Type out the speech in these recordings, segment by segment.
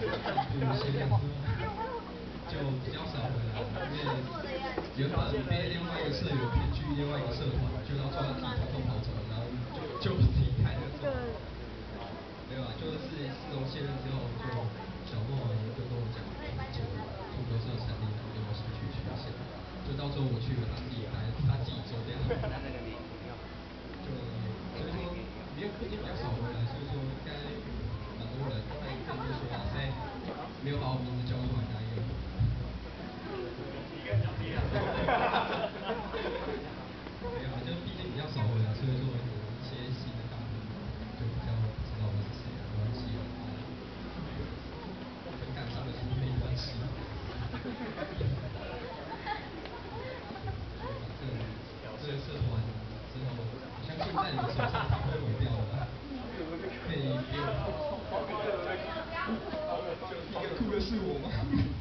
先两周就比较少回来，因为原本被另外一个社员骗去另外一个社团，就到最后自己偷偷跑走，然后就自己开车走。没有啊，就是自从卸任之后，就小莫就跟我讲，就足球社成立了，有没有兴趣学一下？就到最后我去了，他自己走掉。就所以说没有毕竟比较少回来，所以说应该蛮多人，刚才更多说哎，没有把我名字叫出来那一个。没有啊，就毕竟比较少回来，所以说一些新的干部就比较不知道我是谁啊，没关系啊，跟感伤的事没关系。这个社团之后，我相信在你们手上它会毁掉的，可以不用。第一个哭的是我吗？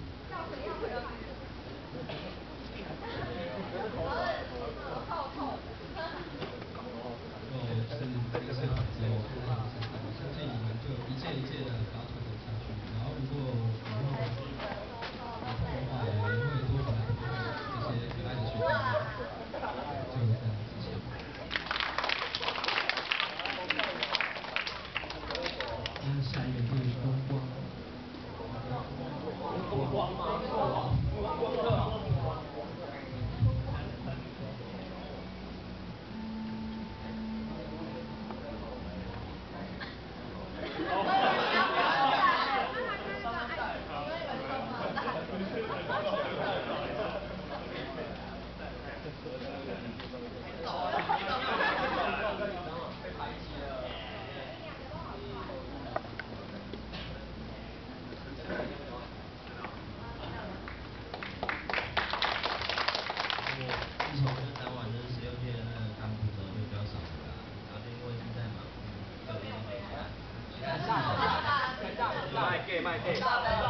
就是这个社团之后看在你们身上，我相信你们就一届一届的把它传承下去。然后如果以后有空的话，也会多回来陪伴这些可爱的学弟妹。就这样，谢谢。那下一个是风光。风光吗？ 自从就当完就是16届的那个干部之后，就比较少回来，然后就因为是在忙就一直回家。 卖 gay 卖 gay。